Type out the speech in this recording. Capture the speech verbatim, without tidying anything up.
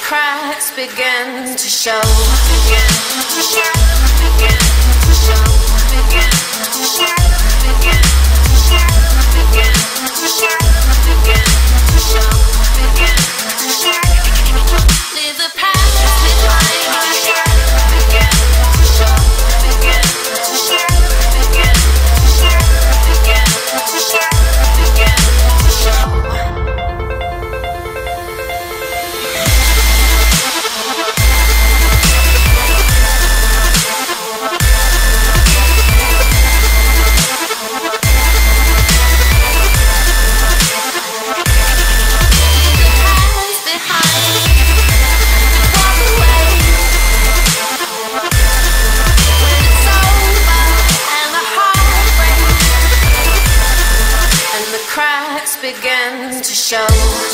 cracks begin to show, begin to show, begin to show, begin to show, begin to show, begin to show, begin to show, begin to show. Leave the past behind. Begin to show, begin to show, begin to show, begin to show, begin to show. Begin to show.